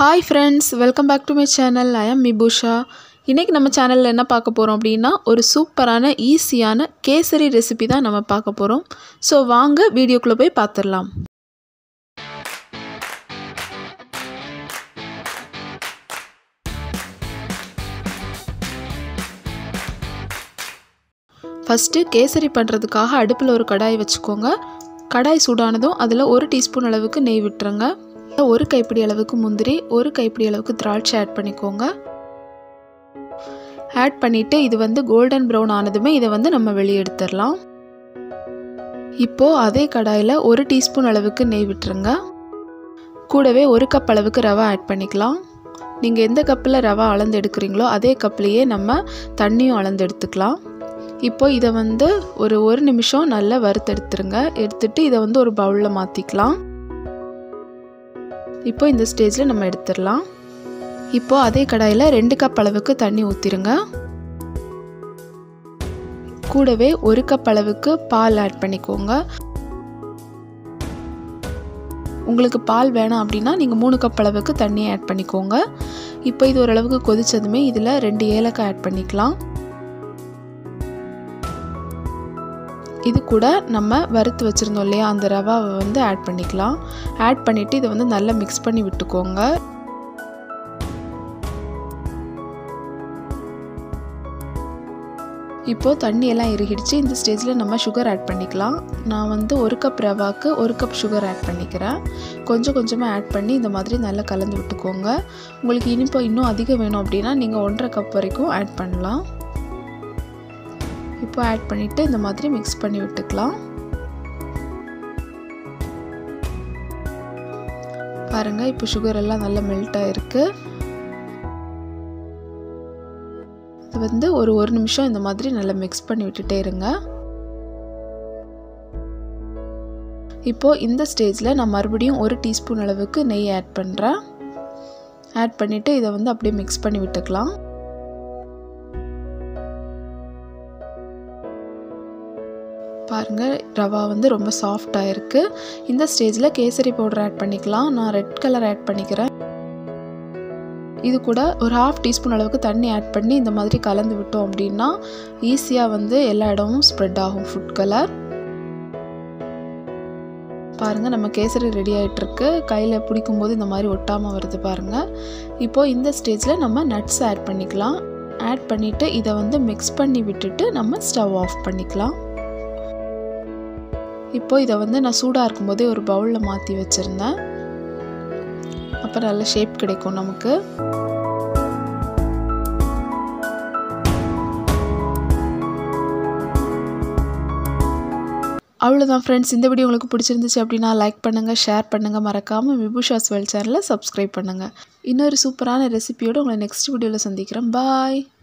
Hi friends, welcome back to my channel. I am Mibusha. இன்னைக்கு நம்ம சேனல்ல என்ன பார்க்க போறோம் அப்படினா ஒரு சூப்பரான ஈஸியான கேசரி ரெசிபி தான் நம்ம பார்க்க போறோம். சோ வாங்க வீடியோக்குள்ள போய் பார்த்திரலாம். ஃபர்ஸ்ட் கேசரி பண்றதுக்காக அடுப்புல ஒரு கடாய் வெச்சுக்கோங்க. கடாய் சூடானதும் அதுல 1 டீஸ்பூன் அளவுக்கு நெய் விட்டுருங்க. ஒரு கைப்பிடி அளவுக்கு முந்திரி, ஒரு கைப்பிடி அளவுக்கு திராட்சை ஆட் பண்ணிக்கோங்க. ஆட் பண்ணிட்டு இது வந்து கோல்டன் பிரவுன் ஆனதுமே இத வந்து நம்ம வெளிய எடுத்துறலாம். இப்போ அதே கடாயில 1 டீஸ்பூன் அளவுக்கு நெய் விட்டுருங்க. கூடவே 1 கப் அளவுக்கு ரவை ஆட் பண்ணிக்கலாம். நீங்க எந்த கப்ல ரவை அளந்து எடுக்கறீங்களோ அதே கப்லயே நம்ம தண்ணியும் அளந்து எடுத்துக்கலாம். இப்போ இத வந்து ஒரு 1 நிமிஷம் நல்லா வறுத்தெடுத்துருங்க. எடுத்துட்டு இத வந்து ஒரு பவுல்ல மாத்திக்கலாம். இப்போ இந்த ஸ்டேஜ்ல நம்ம எடுத்துறலாம். இப்போ அதே கடாயில 2 கப் அளவுக்கு தண்ணி ஊத்திருங்க. கூடவே 1 கப் அளவுக்கு பால் ஆட் பண்ணிக்கோங்க. உங்களுக்கு பால் வேணாம் அப்படினா நீங்க 3 கப் அளவுக்கு தண்ணி ஆட் பண்ணிக்கோங்க. இப்போ இது ஓரளவுக்கு கொதிச்சதுமே இதுல 2 ஏலக்காய் ஆட் பண்ணிக்கலாம். இது கூட நம்ம வறுத்து வச்சிருந்தோம் இல்லையா அந்த ரவாவை வந்து ஆட் பண்ணிக்கலாம். ஆட் பண்ணிட்டு இத வந்து நல்லா mix பண்ணி விட்டுக்கோங்க. இப்போ தண்ணி எல்லாம் இறுகிடுச்சு. இந்த ஸ்டேஜ்ல நம்ம sugar ஆட் பண்ணிக்கலாம். நான் வந்து 1 கப் ரவாக்கு 1 கப் sugar ஆட் பண்ணிக்கிறேன். கொஞ்சம் கொஞ்சமா ஆட் பண்ணி இந்த மாதிரி நல்லா கலந்து விட்டுக்கோங்க. உங்களுக்கு இனிப்பு இன்னும் அதிகம் வேணும் அப்படினா நீங்க 1.5 கப் வரைக்கும் ஆட் பண்ணலாம். இப்போ ஆட் பண்ணிட்டு இந்த மாதிரி mix பண்ணி விட்டுக்கலாம். பாருங்க இப்போ sugar எல்லாம் நல்லா மெல்ட் ஆயிருக்கு. இது வந்து ஒரு 1 நிமிஷம் இந்த மாதிரி நல்லா mix பண்ணி விட்டுட்டே இருங்க. இப்போ இந்த ஸ்டேஜ்ல நான் மறுபடியும் 1 டீஸ்பூன் அளவுக்கு நெய் ஆட் பண்றேன். ஆட் பண்ணிட்டு இத வந்து அப்படியே mix பண்ணி விட்டுக்கலாம். பாருங்க ரவா வந்து ரொம்ப சாஃப்ட்டா இருக்கு. இந்த ஸ்டேஜ்ல கேசரி பவுடர் ஆட் பண்ணிக்கலாம். நான் ரெட் கலர் ஆட் பண்ணிக்கிறேன். இது கூட ஒரு 1/2 டீஸ்பூன் அளவுக்கு தண்ணி ஆட் பண்ணி இந்த மாதிரி கலந்து விட்டோம் அப்படினா ஈஸியா வந்து எல்லா இடமும் ஸ்ப்ரெட் ஆகும் ஃபுட் கலர். பாருங்க நம்ம கேசரி ரெடி ஆயிட்டு இருக்கு. கையில பிடிக்கும்போது இந்த மாதிரி ஒட்டாம வருது பாருங்க. இப்போ இந்த ஸ்டேஜ்ல நம்ம நட்ஸ் ஆட் பண்ணிக்கலாம். ஆட் பண்ணிட்டு இத வந்து mix பண்ணி விட்டுட்டு நம்ம ஸ்டவ் ஆஃப் பண்ணிக்கலாம். இப்போ இத வந்து நான் சூடா இருக்கும்போதே ஒரு பவுல்ல மாத்தி வச்சிருந்தேன். அப்ப நல்ல ஷேப் கிடைக்கும் நமக்கு. அவ்வளவுதான் फ्रेंड्स, இந்த வீடியோ உங்களுக்கு பிடிச்சிருந்துச்சு அப்படினா லைக் பண்ணுங்க, ஷேர் பண்ணுங்க, மறக்காம Mibusha's World சேனலை Subscribe பண்ணுங்க. இன்னொரு சூப்பரான ரெசிபியோட உங்களை நெக்ஸ்ட் வீடியோல சந்திக்கிறேன். பை.